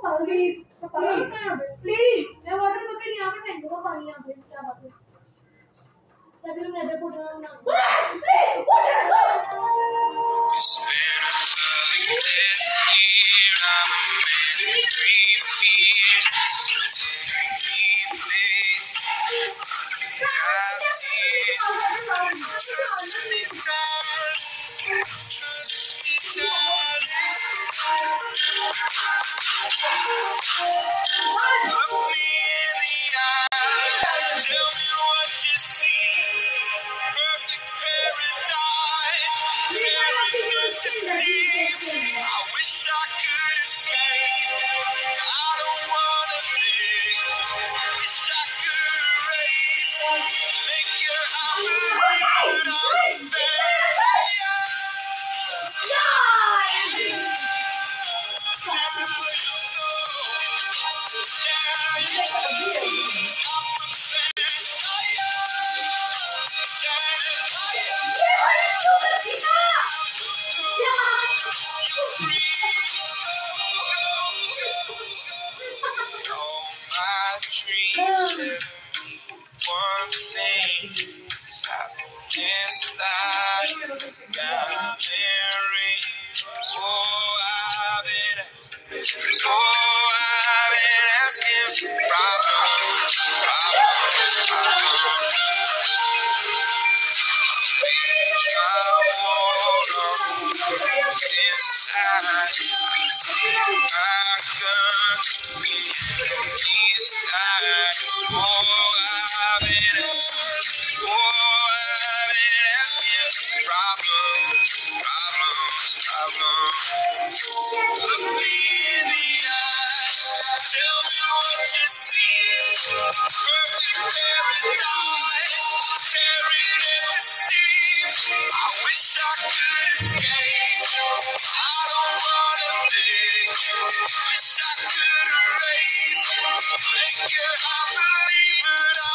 Please please मैं water bucket यहाँ पे फेंक दूंगा पानी यहाँ पे क्या बात है ताकि तुम नजर फुट ना One thing is happiness like gathering. I've been asking for problems. Look me in the eye, tell me what you see. Perfect paradise, tearing at the seams. I wish I could escape. I don't wanna think. Wish I could erase. Make it I believe, but